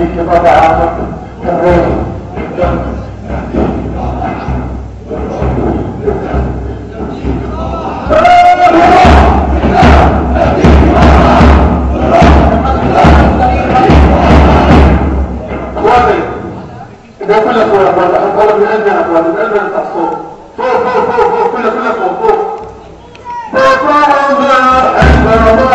فيك طبعا الريح الدم ده كله فوق يا اخوان، اخوان من قلبي يا اخوان، من قلبي بتاع الصوت، فوق فوق فوق فوق، كله فوق فوق فوق فوق